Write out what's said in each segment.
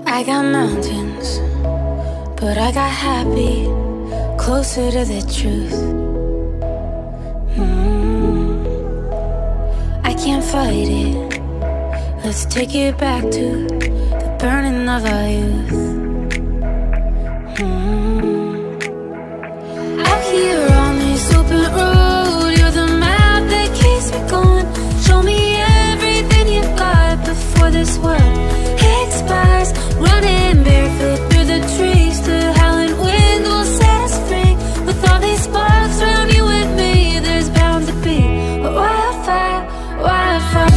I got mountains, but I got happy, closer to the truth. I can't fight it. Let's take it back to the burning of our youth. Out here on this open road, you're the map that keeps me going. Show me everything you've got before this world expires. Running barefoot through the trees, the howling wind will set us free. With all these sparks around you and me, there's bound to be a wildfire, wildfire.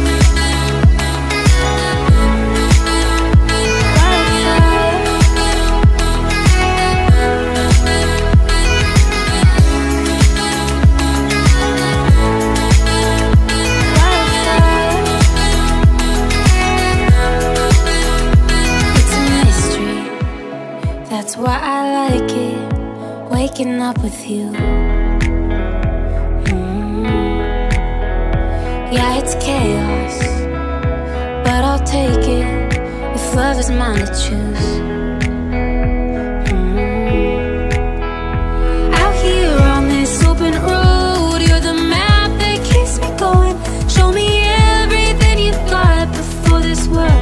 That's why I like it, waking up with you. Yeah, it's chaos, but I'll take it if love is mine to choose. Out here on this open road, you're the map that keeps me going. Show me everything you've got before this world